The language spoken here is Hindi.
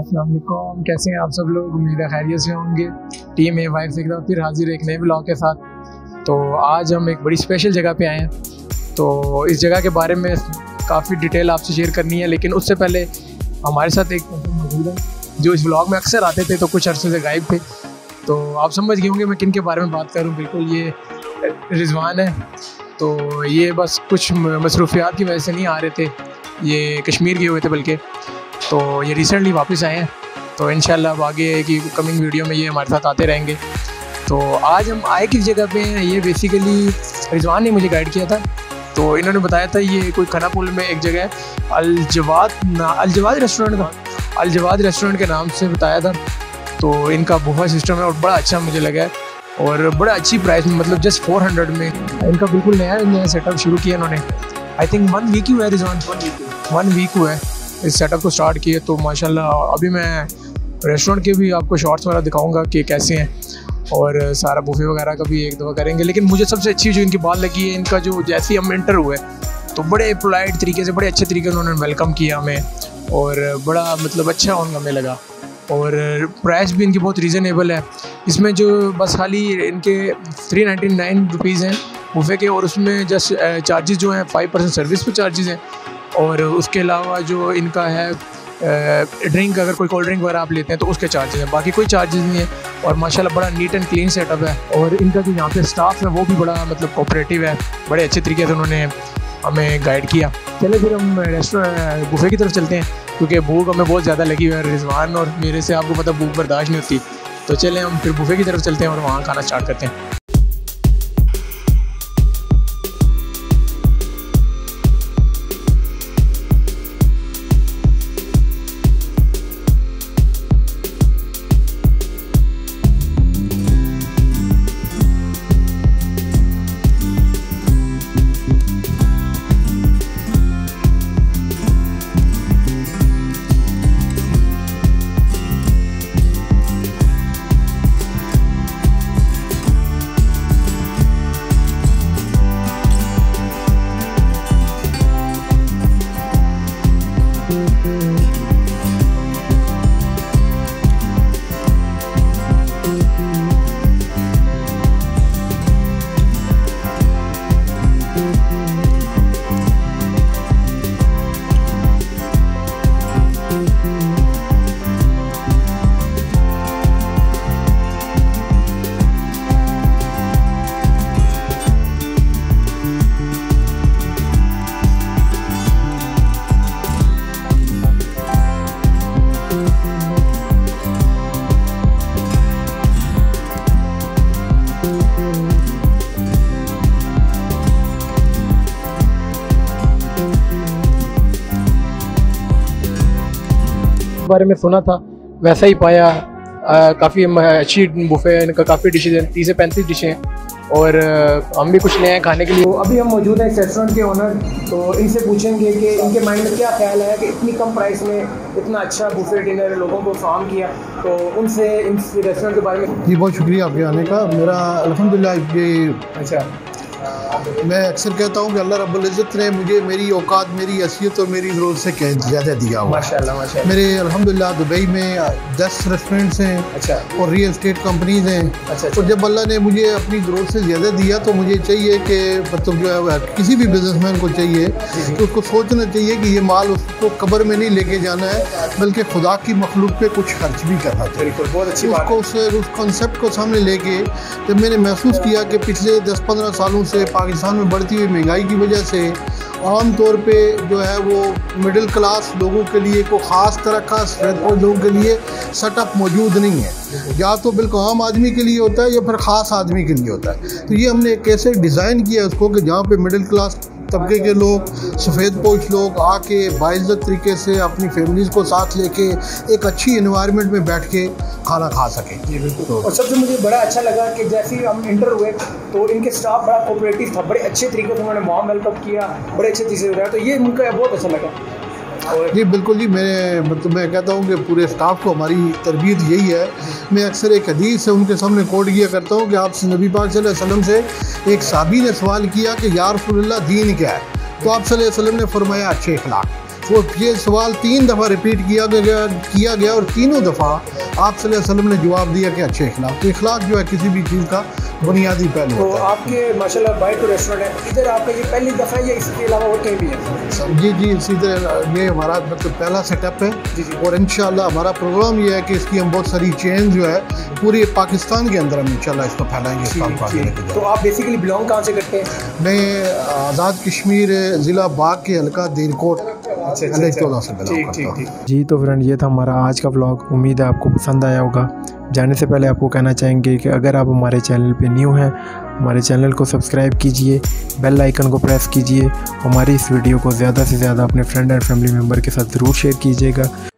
अस्सलाम वालेकुम, कैसे हैं आप सब लोग। उम्मीद है खैरियत से होंगे। टीम ए वाइफ से एक बार फिर हाजिर एक नए ब्लॉग के साथ। तो आज हम एक बड़ी स्पेशल जगह पे आए हैं, तो इस जगह के बारे में काफ़ी डिटेल आपसे शेयर करनी है। लेकिन उससे पहले हमारे साथ एक मौजूद है जो इस ब्लॉग में अक्सर आते थे, तो कुछ अरसे से गायब थे। तो आप समझ गए होंगे मैं किन के बारे में बात करूँ। बिल्कुल, ये रिजवान है। तो ये बस कुछ मसरूफियात की वजह से नहीं आ रहे थे, ये कश्मीर गए हुए थे बल्कि। तो ये रिसेंटली वापस आए हैं, तो इंशाल्लाह अब आगे की कमिंग वीडियो में ये हमारे साथ आते रहेंगे। तो आज हम आए किस जगह पे हैं, ये बेसिकली रिजवान ने मुझे गाइड किया था। तो इन्होंने बताया था ये कोई खनापुल में एक जगह है अलजवाद रेस्टोरेंट के नाम से बताया था। तो इनका बुफे सिस्टम है और बड़ा अच्छा मुझे लगा है, और बड़ा अच्छी प्राइस में, मतलब जस्ट 400 में। इनका बिल्कुल नया सेटअप शुरू किया इन्होंने। आई थिंक 1 वीक ही हुआ है रिजवान, 1 वीक हुआ है इस सेटअप को स्टार्ट किए। तो माशाल्लाह अभी मैं रेस्टोरेंट के भी आपको शॉर्ट्स वगैरह दिखाऊंगा कि कैसे हैं, और सारा बुफे वगैरह का भी एक दफ़ा करेंगे। लेकिन मुझे सबसे अच्छी जो इनकी बात लगी है, इनका जो जैसे ही हम एंटर हुए तो बड़े पोलाइट तरीके से, बड़े अच्छे तरीके से उन्होंने वेलकम किया हमें, और बड़ा मतलब अच्छा हमें लगा। और प्राइस भी इनकी बहुत रीज़नेबल है। इसमें जो बस खाली इनके 399 रुपीज़ हैं बुफे के, और उसमें जस्ट चार्जेस जो हैं 5% सर्विस पे चार्जेस हैं। और उसके अलावा जो इनका है ड्रिंक, अगर कोई कोल्ड ड्रिंक वगैरह आप लेते हैं तो उसके चार्जेस हैं, बाकी कोई चार्जेस नहीं है। और माशाल्लाह बड़ा नीट एंड क्लीन सेटअप है, और इनका जो यहाँ पे स्टाफ है वो भी बड़ा मतलब कोऑपरेटिव है। बड़े अच्छे तरीके से उन्होंने हमें गाइड किया। चले फिर हम रेस्टोरेंट बुफे की तरफ चलते हैं, क्योंकि भूख हमें बहुत ज़्यादा लगी हुई है। रिजवान और मेरे से आपको पता भूख बर्दाश्त नहीं होती। तो चले हम फिर बुफे की तरफ चलते हैं और वहाँ खाना स्टार्ट करते हैं। बारे में सुना था वैसा ही पाया। काफ़ी अच्छी बुफे है इनका, काफ़ी डिशेज हैं, 30 से 35 डिशें हैं। और हम भी कुछ नए हैं खाने के लिए। तो अभी हम मौजूद हैं इस रेस्टोरेंट के ओनर, तो इनसे पूछेंगे कि इनके माइंड में क्या ख्याल है कि इतनी कम प्राइस में इतना अच्छा बुफे डिनर लोगों को फराहम किया। तो उनसे इस रेस्टोरेंट के बारे में जी बहुत शुक्रिया आपके आने का। मेरा अल्हम्दुलिल्लाह ये अच्छा, मैं अक्सर कहता हूँ कि अल्लाह रब्बुल इज़्ज़त ने मुझे मेरी औकात, मेरी हैसियत और मेरी ज़रूरत से ज़्यादा दिया हुआ। माशाल्लाह माशाल्लाह। मेरे अल्हम्दुलिल्लाह दुबई में 10 रेस्टोरेंट्स हैं। अच्छा। और रियल एस्टेट कंपनीज़ हैं। अच्छा। और जब अल्लाह ने मुझे अपनी ज़रूरत से ज़्यादा दिया, तो मुझे चाहिए कि मतलब जो है किसी भी बिजनेसमैन को चाहिए कि उसको सोचना चाहिए कि ये माल उसको कब्र में नहीं लेके जाना है, बल्कि खुदा की मखलूक पे कुछ खर्च भी करना चाहिए। बहुत अच्छी बात है। उसको उस कॉन्सेप्ट को सामने लेके जब मैंने महसूस किया कि पिछले 10-15 सालों से पाकिस्तान में बढ़ती हुई महंगाई की वजह से आम तौर पे जो है वो मिडिल क्लास लोगों के लिए कोई ख़ास तरह का सफेद लोगों के लिए सेटअप मौजूद नहीं है। या तो बिल्कुल आम आदमी के लिए होता है या फिर ख़ास आदमी के लिए होता है। तो ये हमने एक ऐसे डिज़ाइन किया है उसको कि जहाँ पे मिडिल क्लास तबके के लोग, सफ़ेद पोश लोग आके बाइज़्ज़त तरीके से अपनी फैमिलीज़ को साथ लेके एक अच्छी इन्वायरमेंट में बैठ के खाना खा सकें। जी बिल्कुल। और सबसे मुझे बड़ा अच्छा लगा कि जैसे ही हम इंटर हुए तो इनके स्टाफ बड़ा कोऑपरेटिव था, बड़े अच्छे तरीके से उन्होंने वार्म वेलकम किया, बड़े अच्छे तरीके से बताया। तो ये मुझे बहुत अच्छा लगा। जी बिल्कुल जी, मैं कहता हूँ कि पूरे स्टाफ को हमारी तरबियत यही है। मैं अक्सर एक हदीस से उनके सामने कोट किया करता हूँ कि आप नबी पाक सल्लल्लाहु अलैहि वसल्लम से एक साहबी ने सवाल किया कि या रसूलल्लाह दीन क्या है, तो आप सल्लल्लाहु अलैहि वसल्लम ने फरमाया अच्छे अखलाक। वो ये सवाल 3 दफ़ा रिपीट किया गया और तीनों दफ़ा आप सल्लल्लाहु अलैहि वसल्लम ने जवाब दिया कि अच्छे अखलाक। तो अखलाक जो है किसी भी चीज़ का बुनियादी पहलू तो होता है। आपके माशाल्लाह बाइट टू रेस्टोरेंट है, इधर आपका ये पहली दफ़ा है या इसके अलावा और कहीं भी है? जी इसी तरह ये हमारा मतलब पहला सेटअप है जी। और इंशाल्लाह हमारा प्रोग्राम ये है कि इसकी हम बहुत सारी चेन जो है पूरे पाकिस्तान के अंदर हम इंशाल्लाह इसको फैलाएंगे। इस काम को आगे लेके तो जाएंगे। आप बेसिकली बिलोंग कहाँ से करते हैं? मैं आज़ाद कश्मीर ज़िला बाग के हल्का देरकोट से बिलोंग करता हूँ। जी तो फ्रेंड, ये था हमारा आज का व्लॉग। उम्मीद है आपको पसंद आया होगा। जाने से पहले आपको कहना चाहेंगे कि अगर आप हमारे चैनल पे न्यू हैं, हमारे चैनल को सब्सक्राइब कीजिए, बेल आइकन को प्रेस कीजिए। हमारी इस वीडियो को ज़्यादा से ज़्यादा अपने फ्रेंड एंड फैमिली मेम्बर के साथ ज़रूर शेयर कीजिएगा।